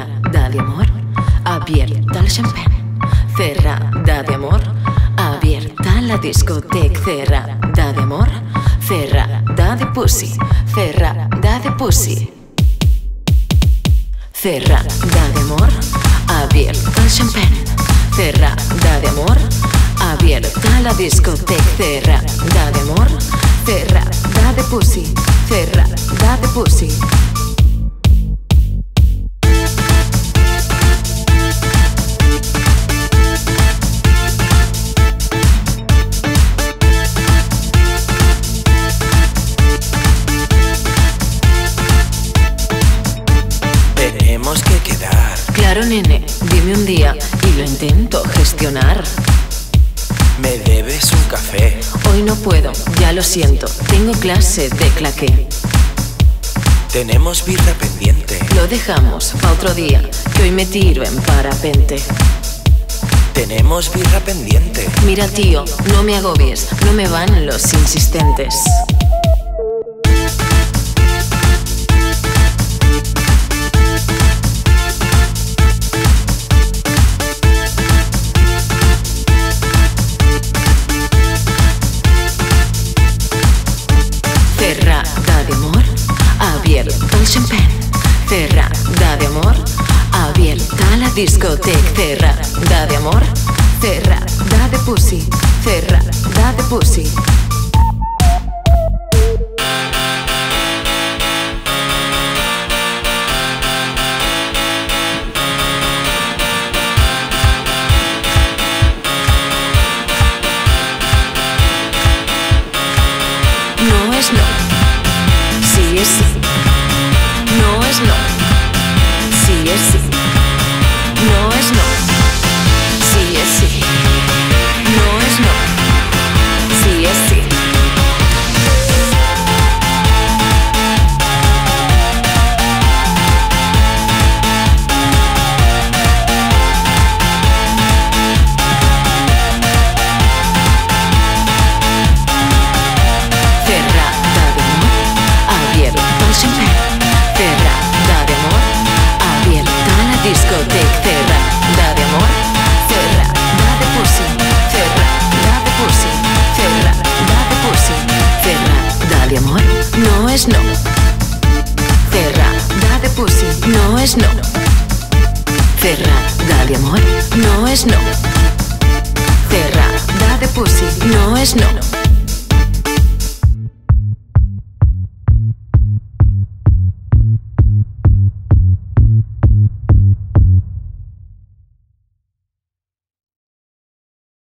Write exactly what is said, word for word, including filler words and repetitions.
Cerrada de amor, abierta el champán. Cerrada de amor, abierta la discoteca. Cerrada de amor, cerrada de pussy. Cerrada de pussy. Cerrada de amor, abierta el champán. Cerrada de amor, abierta la discoteca. Cerrada de amor, cerrada de pussy. Cerrada de pussy. Tenemos que quedar. Claro, nene, dime un día y lo intento gestionar. Me debes un café. Hoy no puedo, ya lo siento, tengo clase de claqué. Tenemos birra pendiente. Lo dejamos pa' otro día, que hoy me tiro en parapente. Tenemos birra pendiente. Mira, tío, no me agobies, no me van los insistentes. Cerrada de amor, abierta el champán. Cerrada de amor, abierta la discoteca. Cerrada de amor, cerrada de pussy. Cerrada de pussy. No es no, sí es sí. No es no, sí es sí. No es no, sí es sí. No es no, sí es sí. Discoteca, cerrada de amor, cerrada de pussy. Cerrada de pussy, cerrada de pussy. Cerrada de amor, no es no. Cerrada de pussy, no es no. Cerrada de amor, no es no. Cerrada de pussy, no es no.